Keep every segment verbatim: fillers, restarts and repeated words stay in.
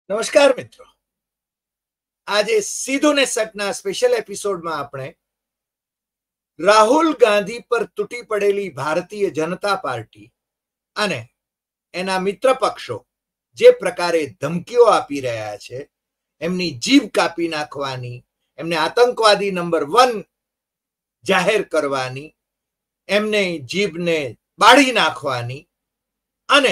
નમસ્કાર મિત્રો, આજે સીધું ને સટના સ્પેશિયલ એપિસોડમાં આપણે રાહુલ ગાંધી પર તૂટી પડેલી ભારતીય જનતા પાર્ટી અને એના મિત્ર પક્ષો જે પ્રકારે ધમકીઓ આપી રહ્યા છે, એમની જીભ કાપી નાખવાની, એમને આતંકવાદી નંબર વન જાહેર કરવાની, એમને જીભને બાળી નાખવાની અને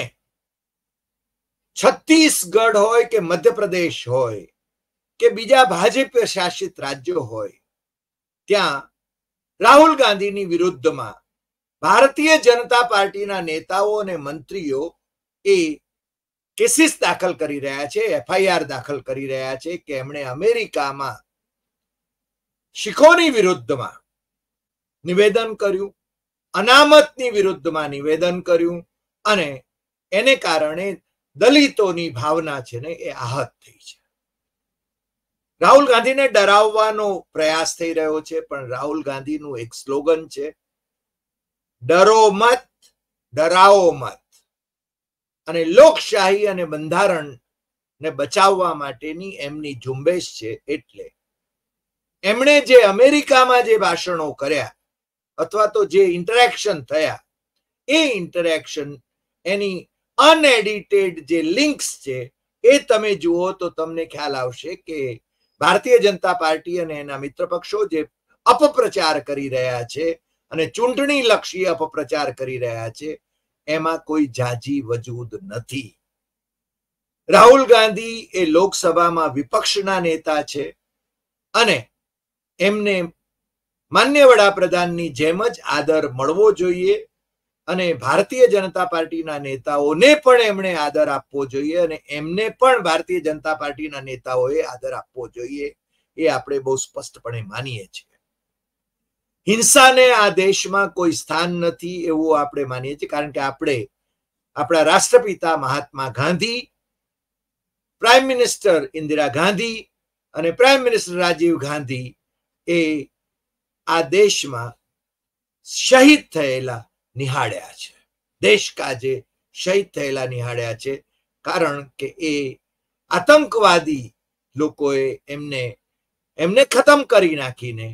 છત્તીસગઢ હોય કે મધ્યપ્રદેશ હોય કે બીજા ભાજપ શાસિત રાજ્યો હોય, ત્યાં રાહુલ ગાંધીની વિરુદ્ધમાં ભારતીય જનતા પાર્ટીના નેતાઓ અને મંત્રીઓ એ કેસીસ દાખલ કરી રહ્યા છે, એફઆઈઆર દાખલ કરી રહ્યા છે કે એમણે અમેરિકામાં શીખોની વિરુદ્ધમાં નિવેદન કર્યું, અનામતની વિરુદ્ધમાં નિવેદન કર્યું અને એને કારણે દલિતોની ભાવના છે ને એ આહત થઈ છે. રાહુલ ગાંધીને ડરાવવાનો પ્રયાસ થઈ રહ્યો છે, પણ રાહુલ ગાંધીનું એક સ્લોગન છે, ડરો મત ડરાવો મત. અને લોકશાહી અને બંધારણ ને બચાવવા માટેની એમની ઝુંબેશ છે. એટલે એમણે જે અમેરિકામાં જે ભાષણો કર્યા અથવા તો જે ઇન્ટરેક્શન થયા, એ ઇન્ટરેક્શન એની અનએડિટેડ જે લિંક્સ છે એ તમે જુઓ તો તમને ખ્યાલ આવશે કે ભારતીય જનતા પાર્ટી અને એના મિત્ર પક્ષો જે અપપ્રચાર કરી રહ્યા છે અને ચૂંટણી લક્ષી અપપ્રચાર કરી રહ્યા છે, એમાં કોઈ જાજી વજૂદ નથી. રાહુલ ગાંધી એ લોકસભામાં વિપક્ષના નેતા છે અને એમને માન્ય વડાપ્રધાનની જેમ જ આદર મળવો જોઈએ અને ભારતીય જનતા પાર્ટીના નેતાઓને પણ એમણે આદર આપવો જોઈએ અને એમને પણ ભારતીય જનતા પાર્ટીના નેતાઓએ આદર આપવો જોઈએ. એ આપણે બહુ સ્પષ્ટપણે માનીએ છીએ. હિંસાને આ દેશમાં કોઈ સ્થાન નથી એવું આપણે માનીએ છીએ, કારણ કે આપણે આપણા રાષ્ટ્રપિતા મહાત્મા ગાંધી, પ્રાઇમ મિનિસ્ટર ઇન્દિરા ગાંધી અને પ્રાઇમ મિનિસ્ટર રાજીવ ગાંધી એ આ દેશમાં શહીદ થયેલા નિહાળ્યા છે, દેશ કાજે શહીદ થયેલા નિહાળ્યા છે. કારણ કે એ આતંકવાદી લોકોએ એમને એમને ખતમ કરી નાખીને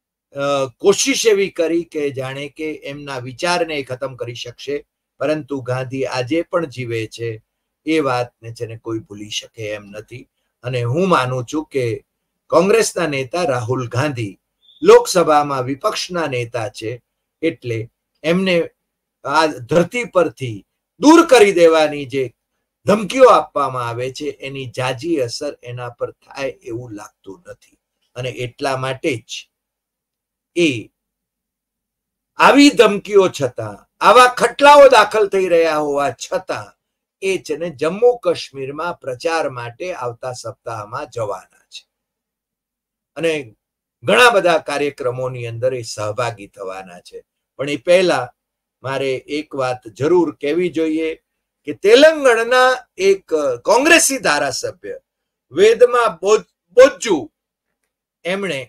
કોશિશ એવી કરી કે જાણે કે એમના વિચારને ખતમ કરી શકશે, પરંતુ ગાંધી આજે પણ જીવે છે એ વાતને છે ને કોઈ ભૂલી શકે એમ નથી. અને હું માનું છું કે કોંગ્રેસના નેતા રાહુલ ગાંધી લોકસભામાં વિપક્ષના નેતા છે, એટલે એમને આ ધરતી પરથી દૂર કરી દેવાની જે ધમકીઓ આપવામાં આવે છે એની જાજી અસર એના પર થાય એવું લાગતું નથી. અને એટલા માટે જ એ આવી ધમકીઓ છતાં, આવા ખટલાઓ દાખલ થઈ રહ્યા હોવા છતાં એ છે ને જમ્મુ કાશ્મીરમાં પ્રચાર માટે આવતા સપ્તાહમાં જવાના છે અને ઘણા બધા કાર્યક્રમોની અંદર એ સહભાગી થવાના છે. પણ એ પહેલા મારે એક વાત જરૂર કહેવી જોઈએ કે તેલંગાણાના એક કોંગ્રેસી ધારાસભ્ય વેદમાં બોજ્જુ, એમણે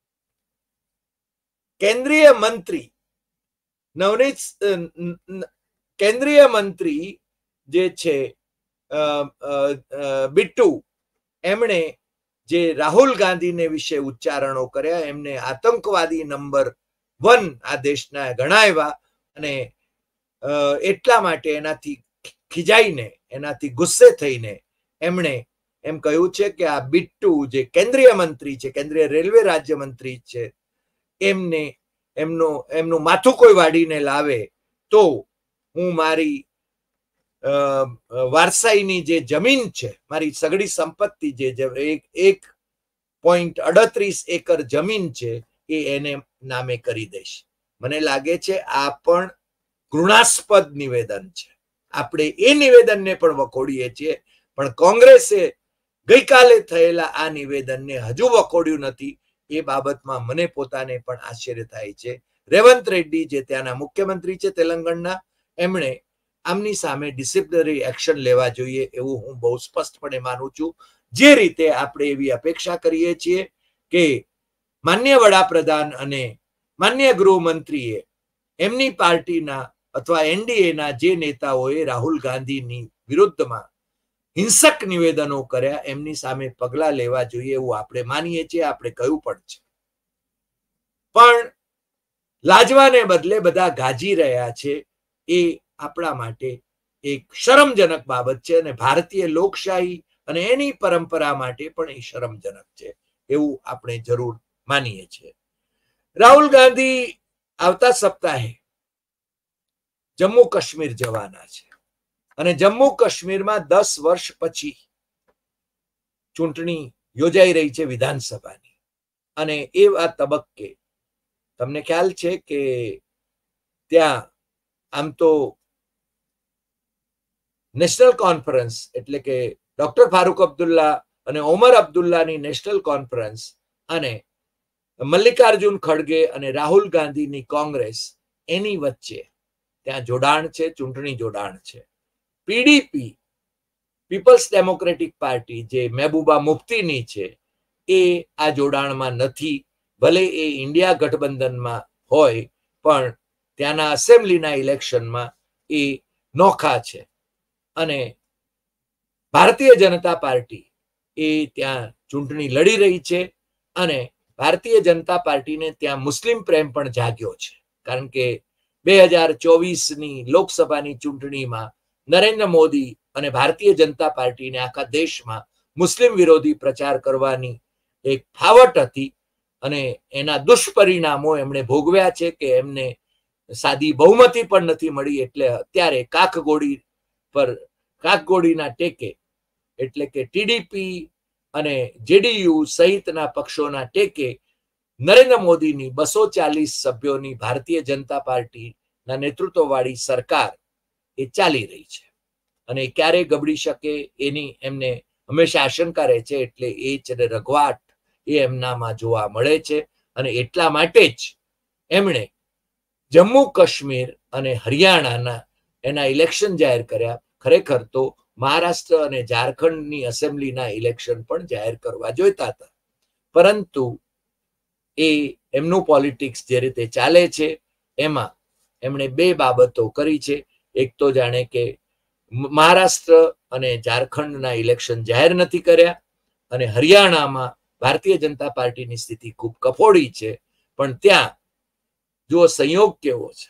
કેન્દ્રીય મંત્રી નવનીત કેન્દ્રીય મંત્રી જે છે બિટ્ટુ, એમણે જે રાહુલ ગાંધીને વિશે ઉચ્ચારણો કર્યા, એમને આતંકવાદી નંબર વન આ દેશના ગણાવ્યા અને એટલા માટે એનાથી ખીજાઈને, એનાથી ગુસ્સે થઈને એમણે એમ કહ્યું છે કે આ બિટ્ટુ જે કેન્દ્રીય મંત્રી છે, કેન્દ્રીય રેલવે રાજ્ય મંત્રી છે, એમને એમનું એમનું માથું કોઈ વાડીને લાવે તો હું મારી વારસાઈની જે જમીન છે, મારી સગડી સંપત્તિ જે એક એક પોઈન્ટ અડત્રીસ એકર જમીન છે એ એને નામે કરી દઈશ. મને લાગે છે આ પણ ઘૃણાસ્પદ નિવેદન છે. આપણે એ નિવેદનને પણ વખોડીએ છીએ, પણ કોંગ્રેસે ગઈકાલે થયેલા આ નિવેદનને હજુ વખોડ્યું નથી. એ બાબતમાં મને પોતાને પણ આશ્ચર્ય થાય છે. રેવંત રેડ્ડી જે ત્યાંના મુખ્યમંત્રી છે તેલંગાણના, એમણે આમની સામે ડિસિપ્લિનરી એક્શન લેવા જોઈએ એવું હું બહુ સ્પષ્ટપણે માનું છું. જે રીતે આપણે એવી અપેક્ષા કરીએ છીએ કે માન્ય વડાપ્રધાન અને માન્ય ગૃહમંત્રીએ એમની પાર્ટીના અથવા એનડીએના જે નેતાઓએ રાહુલ ગાંધીની વિરુદ્ધમાં હિંસક નિવેદનો કર્યા એમની સામે પગલા લેવા જોઈએ એવું આપણે માનીએ છીએ, આપણે કહ્યું પણ છે. પણ લાજવાને બદલે બધા ગાજી રહ્યા છે એ આપણા માટે એક શરમજનક બાબત છે અને ભારતીય લોકશાહી અને એની પરંપરા માટે પણ એ શરમજનક છે એવું આપણે જરૂર માનીએ છીએ. રાહુલ ગાંધી આવતા સપ્તાહે જમ્મુ કાશ્મીર જવાના છે અને જમ્મુ કાશ્મીરમાં દસ વર્ષ પછી ચૂંટણી યોજાઈ રહી છે વિધાનસભાની. અને એ આ તબક્કે તમને ખ્યાલ છે કે ત્યાં આમ તો નેશનલ કોન્ફરન્સ એટલે કે ડોક્ટર ફારૂક અબ્દુલ્લા અને ઓમર અબ્દુલ્લાની નેશનલ કોન્ફરન્સ અને મલ્લિકાર્જુન ખડગે અને રાહુલ ગાંધીની કોંગ્રેસ એની વચ્ચે ત્યાં જોડાણ છે, ચૂંટણી જોડાણ છે. પીડીપી પીપલ્સ ડેમોક્રેટિક પાર્ટી જે મહેબૂબા મુફ્તીની છે એ આ જોડાણમાં નથી. ભલે એ ઇન્ડિયા ગઠબંધનમાં હોય પણ ત્યાંના એસેમ્બલીના ઇલેક્શનમાં એ નોખા છે. અને ભારતીય જનતા પાર્ટી એ ત્યાં ચૂંટણી લડી રહી છે અને ભારતીય જનતા પાર્ટીને ત્યાં મુસ્લિમ પ્રેમ પણ જાગ્યો છે. કારણ કે બે હજાર ચોવીસની લોકસભાની ચૂંટણીમાં નરેન્દ્ર મોદી અને ભારતીય જનતા પાર્ટીને આખા દેશમાં મુસ્લિમ વિરોધી પ્રચાર કરવાની એક ફાવટ હતી અને એના દુષ્પરિણામો એમણે ભોગવ્યા છે કે એમને સાદી બહુમતી પણ નથી મળી. એટલે અત્યારે કાકગોડી પર કાકગોડીના ટેકે એટલે કે ટીડીપી અને જેડીયુ સહિતના પક્ષોના ટેકે નરેન્દ્ર મોદીની બસો ચાલીસ સભ્યોની ભારતીય જનતા પાર્ટીના નેતૃત્વવાળી સરકાર એ ચાલી રહી છે અને ક્યારે ગબડી શકે એની એમને હંમેશા આશંકા રહે છે. એટલે એ છે રઘવાટ એ એમનામાં જોવા મળે છે અને એટલા માટે જ એમણે જમ્મુ કાશ્મીર અને હરિયાણાના એના ઇલેક્શન જાહેર કર્યા. ખરેખર તો મહારાષ્ટ્ર અને ઝારખંડની એસેમ્બલીના ઇલેક્શન પણ જાહેર કરવા જોઈતા હતા, પરંતુ એ એમનું પોલિટિક્સ જે રીતે ચાલે છે એમાં એમણે બે બાબતો કરી છે. એક તો જાણે કે મહારાષ્ટ્ર અને ઝારખંડના ઇલેક્શન જાહેર નથી કર્યા અને હરિયાણામાં ભારતીય જનતા પાર્ટીની સ્થિતિ ખૂબ કફોડી છે. પણ ત્યાં જો સંયોગ કેવો છે,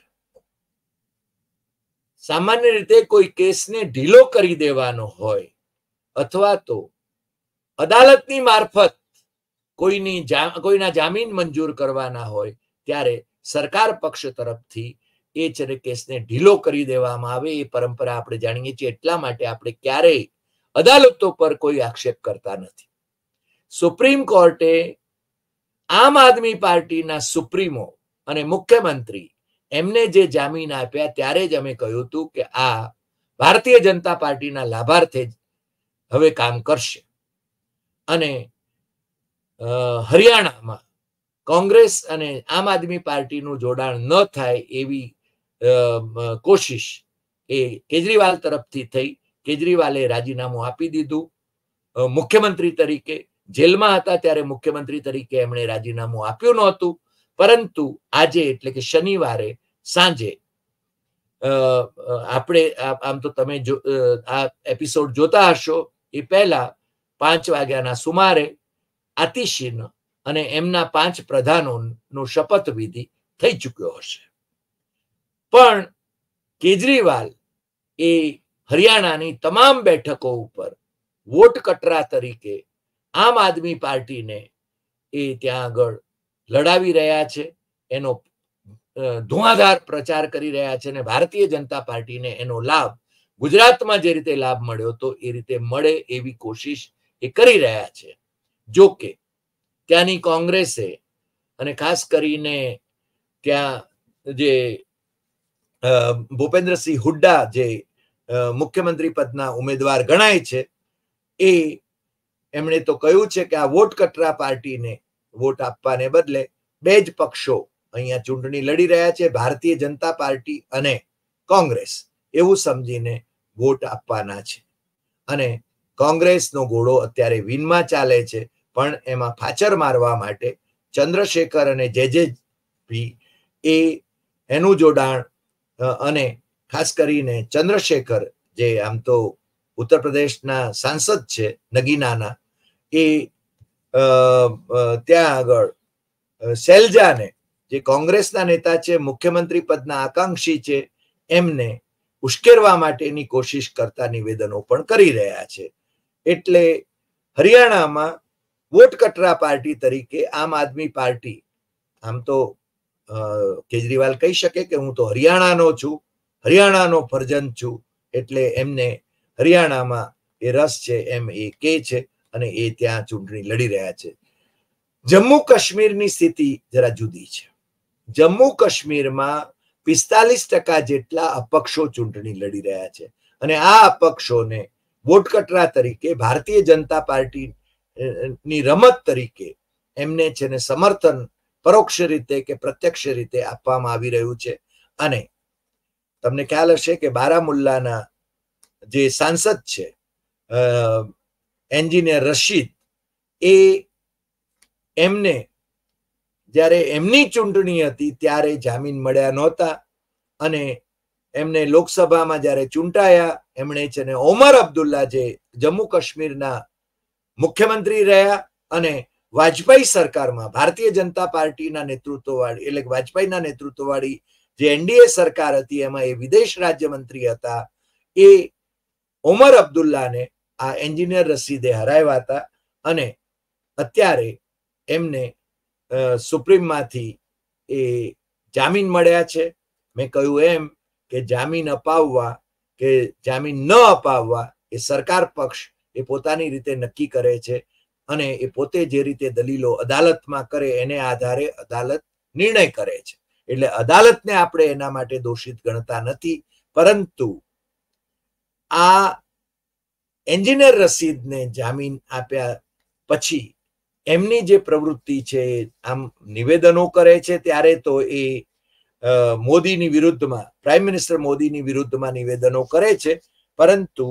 સામાન્ય રીતે કોઈ કેસને ઢીલો કરી દેવાનો હોય અથવા તો અદાલતની મારફત કોઈની કોઈના જામીન મંજૂર કરવાના હોય ત્યારે સરકાર પક્ષ તરફથી એ છે કેસને ઢીલો કરી દેવામાં આવે એ પરંપરા આપણે જાણીએ છીએ. એટલા માટે આપણે ક્યારેય અદાલતો પર કોઈ આક્ષેપ કરતા નથી. સુપ્રીમ કોર્ટે આમ આદમી પાર્ટીના સુપ્રીમો અને મુખ્યમંત્રી એમને જે જામીન આપ્યા ત્યારે જ અમે કહ્યું હતું કે આ ભારતીય જનતા પાર્ટીના લાભાર્થે જ હવે કામ કરશે. અને હરિયાણામાં કોંગ્રેસ અને આમ આદમી પાર્ટીનું જોડાણ ન થાય એવી કોશિશ એ કેજરીવાલ તરફથી થઈ. કેજરીવાલે રાજીનામું આપી દીધું. મુખ્યમંત્રી તરીકે જેલમાં હતા ત્યારે મુખ્યમંત્રી તરીકે એમણે રાજીનામું આપ્યું નહોતું, પરંતુ આજે એટલે કે શનિવારે સાંજે આપણે આમ તો તમે જો આ એપિસોડ જોતા હશો એ પહેલા પાંચ વાગ્યાના સુમારે આતિશીન અને એમના પાંચ પ્રધાનોનો શપથવિધિ થઈ ચૂક્યો હશે. પણ કેજરીવાલ એ હરિયાણાની તમામ બેઠકો ઉપર વોટ કટરા તરીકે આમ આદમી પાર્ટીને એ ત્યાં આગળ લડાવી રહ્યા છે, એનો ધુઆધાર પ્રચાર કરી રહ્યા છે અને ભારતીય જનતા પાર્ટીને એનો લાભ ગુજરાતમાં જે રીતે લાભ મળ્યો હતો એ રીતે મળે એવી કોશિશ એ કરી રહ્યા છે. જો કે ત્યાંની કોંગ્રેસે અને ખાસ કરીને ત્યાં જે ભૂપેન્દ્રસિંહ હુડ્ડા જે મુખ્યમંત્રી પદના ઉમેદવાર ગણાય છે એ એમણે તો કહ્યું છે કે આ વોટ કટરા પાર્ટીને વોટ આપવાને બદલે બે જ પક્ષો અહીંયા ચૂંટણી લડી રહ્યા છે, ભારતીય જનતા પાર્ટી અને કોંગ્રેસ, એવું સમજીને વોટ આપવાના છે. અને કોંગ્રેસનો ઘોડો અત્યારે વિનમાં ચાલે છે, પણ એમાં ફાચર મારવા માટે ચંદ્રશેખર અને જેજેપી એ એનું જોડાણ અને ખાસ કરીને ચંદ્રશેખર જે આમ તો ઉત્તર પ્રદેશના સાંસદ છે નગીનાના, એ ત્યાં આગળ શૈલજાને, જે કોંગ્રેસના નેતા છે, મુખ્યમંત્રી પદના આકાંક્ષી છે, એમને ઉશ્કેરવા માટેની કોશિશ કરતા નિવેદનો પણ કરી રહ્યા છે. એટલે હરિયાણામાં વોટ કટરા પાર્ટી તરીકે આમ આદમી પાર્ટી, આમ તો કેજરીવાલ કહી શકે કે હું તો હરિયાણાનો છું, હરિયાણાનો ફરજંદ છું, એટલે એમને હરિયાણામાં એ રસ છે એમ એ કે છે અને એ ત્યાં ચૂંટણી લડી રહ્યા છે. જમ્મુ કાશ્મીરની સ્થિતિ જરા જુદી છે. જમ્મુ કાશ્મીરમાં પિસ્તાલીસ ટકા જેટલા અપક્ષો ચૂંટણી લડી રહ્યા છે અને આ અપક્ષોને વોટ કટરા તરીકે ભારતીય જનતા પાર્ટી ની રમત તરીકે એમને છે ને સમર્થન પરોક્ષ રીતે કે પ્રત્યક્ષ રીતે આપવામાં આવી રહ્યું છે. અને તમને ખ્યાલ હશે કે બારામુલ્લાના જે સાંસદ છે એન્જિનિયર રશીદ, એ એમને જ્યારે એમની ચૂંટણી હતી ત્યારે જામીન મળ્યા નહોતા અને એમને લોકસભામાં જ્યારે ચૂંટાયા એમણે છે ને ઓમર અબ્દુલ્લા, જે જમ્મુ કાશ્મીરના મુખ્યમંત્રી રહ્યા અને વાજપેયી સરકારમાં ભારતીય જનતા પાર્ટીના નેતૃત્વવાળી, એટલે વાજપેયીના નેતૃત્વવાળી જે એનડીએ સરકાર હતી એમાં એ વિદેશ રાજ્યમંત્રી હતા, એ ઓમર અબ્દુલ્લાને આ એન્જિનિયર રશીદે હરાવ્યા હતા અને અત્યારે એમને સુપ્રીમમાંથી એ જામીન મળ્યા છે. મેં કહ્યું એમ કે જામીન અપાવવા કે જામીન ન અપાવવા એ સરકાર પક્ષ એ પોતાની રીતે નક્કી કરે છે અને એ પોતે જે રીતે દલીલો અદાલતમાં કરે એને આધારે અદાલત નિર્ણય કરે છે. એટલે અદાલતને આપણે એના માટે દોષિત ગણતા નથી, પરંતુ આ એન્જિનિયર રશીદને જામીન આપ્યા પછી એમની જે પ્રવૃત્તિ છે, આમ નિવેદનો કરે છે ત્યારે તો એ મોદીની વિરુદ્ધમાં, પ્રાઇમ મિનિસ્ટર મોદીની વિરુદ્ધમાં નિવેદનો કરે છે, પરંતુ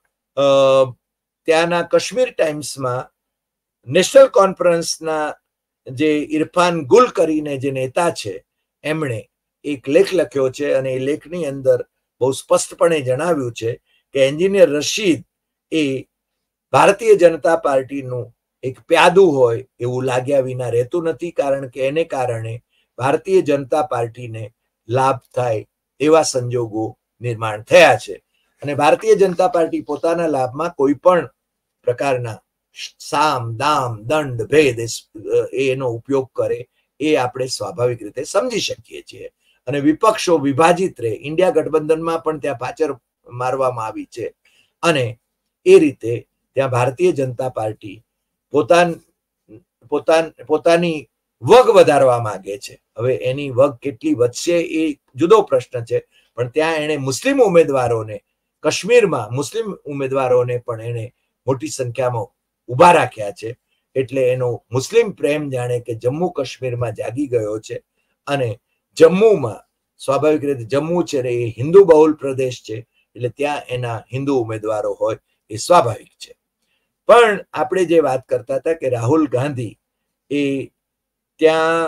ત્યાંના કાશ્મીર ટાઈમ્સમાં નેશનલ કોન્ફરન્સના જે ઇરફાન ગુલ કરીને જે નેતા છે, એમણે એક લેખ લખ્યો છે અને એ લેખની અંદર બહુ સ્પષ્ટપણે જણાવ્યું છે કે એન્જિનિયર રશીદ એ ભારતીય જનતા પાર્ટીનું એક પ્યાદું હોય એવું લાગ્યા વિના રહેતું નથી, કારણ કે એને કારણે ભારતીય જનતા પાર્ટીને લાભ થાય એવા સંજોગો નિર્માણ થયા છે અને ભારતીય જનતા પાર્ટી પોતાના લાભમાં કોઈ પણ પ્રકારના સામ દામ દંડ ભેદ એનો ઉપયોગ કરે એ આપણે સ્વાભાવિક રીતે સમજી શકીએ છીએ. અને વિપક્ષો વિભાજિત રહે, ઇન્ડિયા ગઠબંધનમાં પણ ત્યાં પાછળ મારવામાં આવી છે અને એ રીતે ત્યાં ભારતીય જનતા પાર્ટી પોતાન પોતાન પોતાની વગ વધારવા માંગે છે. હવે એની વગ કેટલી વધશે એ જુદો પ્રશ્ન છે, પણ ત્યાં એને મુસ્લિમ ઉમેદવારોને, કાશ્મીરમાં મુસ્લિમ ઉમેદવારોને પણ એને મોટી સંખ્યામાં ઉભા રાખ્યા છે. એટલે એનો મુસ્લિમ પ્રેમ જાણે કે જમ્મુ કાશ્મીરમાં જાગી ગયો છે અને જમ્મુમાં સ્વાભાવિક રીતે જમ્મુ છે એ હિન્દુ બહુલ પ્રદેશ છે, એટલે ત્યાં એના હિન્દુ ઉમેદવારો હોય એ સ્વાભાવિક છે. પણ આપણે જે વાત કરતા હતા કે રાહુલ ગાંધી એ ત્યાં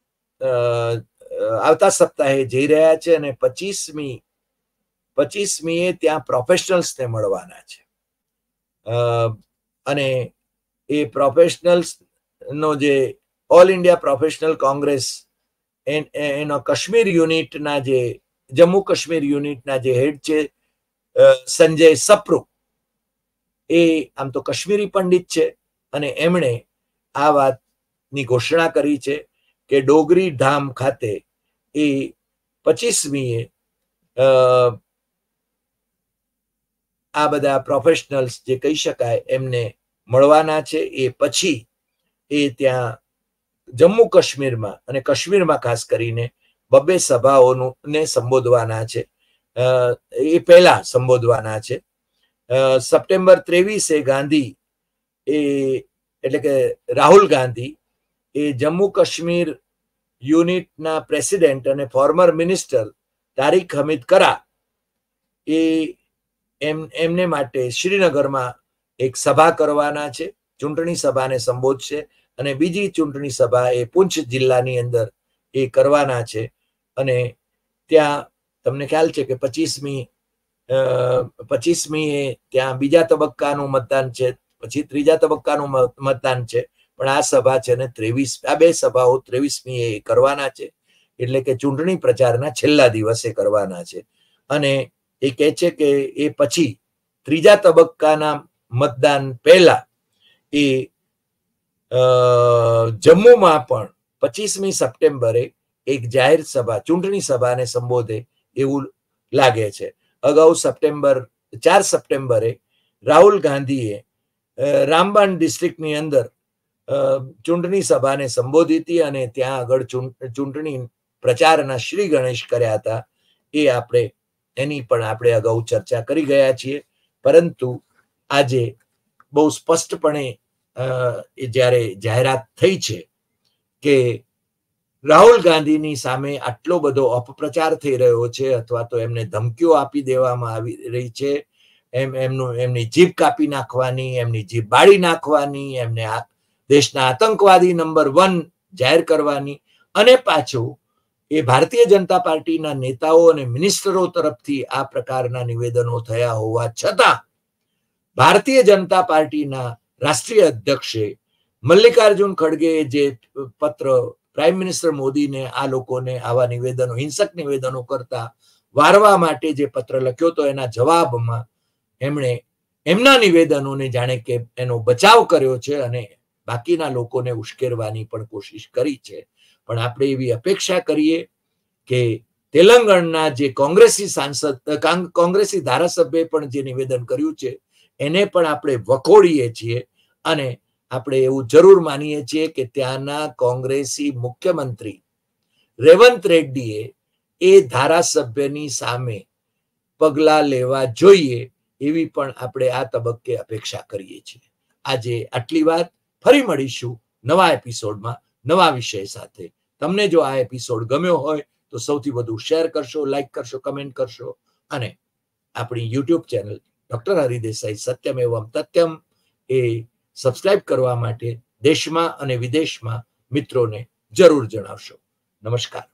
આવતા સપ્તાહે જઈ રહ્યા છે અને પચીસમી પચીસમીએ ત્યાં પ્રોફેશનલ્સને મળવાના છે અને એ પ્રોફેશનલ્સ નો જે ઓલ ઇન્ડિયા પ્રોફેશનલ કોંગ્રેસ એનો કાશ્મીર યુનિટના જે જમ્મુ કાશ્મીર યુનિટના જે હેડ છે સંજય સપ્રુ, એ આમ તો કાશ્મીરી પંડિત છે અને એમણે આ વાતની ઘોષણા કરી છે કે ડોગરી ધામ ખાતે એ પચીસમીએ આ બધા પ્રોફેશનલ્સ જે કહી શકાય એમને મળવાના છે. એ પછી એ ત્યાં જમ્મુ કાશ્મીરમાં અને કાશ્મીરમાં ખાસ કરીને બબ્બે સભાઓનું ને સંબોધવાના છે, એ પહેલા સંબોધવાના છે. સપ્ટેમ્બર ત્રેવીસે ગાંધી એ એટલે કે રાહુલ ગાંધી એ જમ્મુ કાશ્મીર યુનિટના પ્રેસિડેન્ટ અને ફોર્મર મિનિસ્ટર તારીક હમીદ કરા એ એમ એમને માટે શ્રીનગરમાં એક સભા કરવાના છે, ચૂંટણી સભાને સંબોધશે અને બીજી ચૂંટણી સભા એ પુંછ જિલ્લાની અંદર એ કરવાના છે. અને ત્યાં તમને ખ્યાલ છે કે પચીસમી પચીસમી ત્યાં બીજા તબક્કાનું મતદાન છે, પછી ત્રીજા તબક્કાનું મતદાન છે, પણ આ સભા છે ને ત્રેવીસ આ બે સભાઓ ત્રેવીસમી એ કરવાના છે, એટલે કે ચૂંટણી પ્રચારના છેલ્લા દિવસે કરવાના છે. અને એ કહે છે કે એ પછી ત્રીજા તબક્કાના મતદાન પહેલા એ જમ્મુમાં પણ પચીસમી સપ્ટેમ્બરે એક જાહેર સભા ચૂંટણી સભાને સંબોધે એવું લાગે છે. અગાઉ સપ્ટેમ્બર ચાર સપ્ટેમ્બરે રાહુલ ગાંધીએ રામબાન ડિસ્ટ્રિક્ટની અંદર ચૂંટણી સભાને સંબોધી હતી અને ત્યાં આગળ ચૂંટણી પ્રચારના શ્રી ગણેશ કર્યા હતા. એ આપણે એની પણ આપણે અગાઉ ચર્ચા કરી ગયા છીએ. પરંતુ આજે બહુ સ્પષ્ટપણે જ્યારે જાહેરાત થઈ છે કે રાહુલ ગાંધીની સામે આટલો બધો અપપ્રચાર થઈ રહ્યો છે, અથવા તો એમને ધમકીઓ આપી દેવામાં આવી રહી છે, એમ એમનું એમની જીભ કાપી નાખવાની, એમની જીભ બાળી નાખવાની, એમને દેશના આતંકવાદી નંબર વન જાહેર કરવાની, અને પાછું એ ભારતીય જનતા પાર્ટીના નેતાઓ અને મિનિસ્ટરો તરફથી આ પ્રકારના નિવેદનો થયા હોવા છતાં ભારતીય જનતા પાર્ટીના રાષ્ટ્રીય અધ્યક્ષે મલ્લિકાર્જુન ખડગે જે પત્ર પ્રાઇમ મિનિસ્ટર મોદીને આ લોકોને આવા નિવેદનો હિંસક નિવેદનો કરતા વારવા માટે જે પત્ર લખ્યો હતો, એના જવાબમાં એમણે એમના નિવેદનોને જાણે કે એનો બચાવ કર્યો છે અને બાકીના લોકોને ઉશ્કેરવાની પણ કોશિશ કરી છે. પણ આપણે એવી અપેક્ષા કરીએ કે તેલંગાણાના જે કોંગ્રેસી સાંસદ કોંગ્રેસી ધારાસભ્ય પણ જે નિવેદન કર્યું છે એને પણ આપણે વખોડીએ છીએ અને આપણે એવું જરૂર માનીએ છીએ કે ત્યાંના કોંગ્રેસી મુખ્યમંત્રી રેવંત રેડ્ડીએ એ ધારાસભ્યની સામે પગલાં લેવા જોઈએ એવી પણ આપણે આ તબક્કે અપેક્ષા કરીએ છીએ. આજે આટલી વાત. ફરી મળીશું નવા એપિસોડમાં નવા વિષય સાથે. તમને જો આ એપિસોડ ગમ્યો હોય તો સૌથી વધુ શેર કરશો, લાઈક કરશો, કમેન્ટ કરશો અને આપણી યુટ્યુબ ચેનલ ડોક્ટર હરિદેસાઈ સત્યમ એવમ તથ્યમ એ સબસ્ક્રાઇબ કરવા માટે દેશમાં અને વિદેશમાં મિત્રોને જરૂર જણાવશો. નમસ્કાર.